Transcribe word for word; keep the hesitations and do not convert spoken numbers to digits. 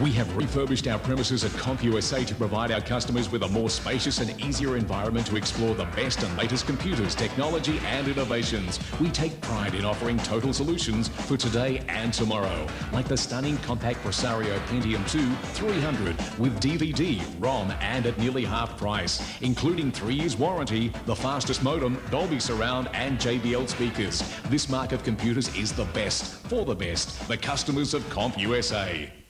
We have refurbished our premises at CompUSA to provide our customers with a more spacious and easier environment to explore the best and latest computers, technology and innovations. We take pride in offering total solutions for today and tomorrow, like the stunning compact Presario Pentium two three hundred with D V D, ROM and at nearly half price, including three years warranty, the fastest modem, Dolby Surround and J B L speakers. This marque of computers is the best for the best, the customers of CompUSA.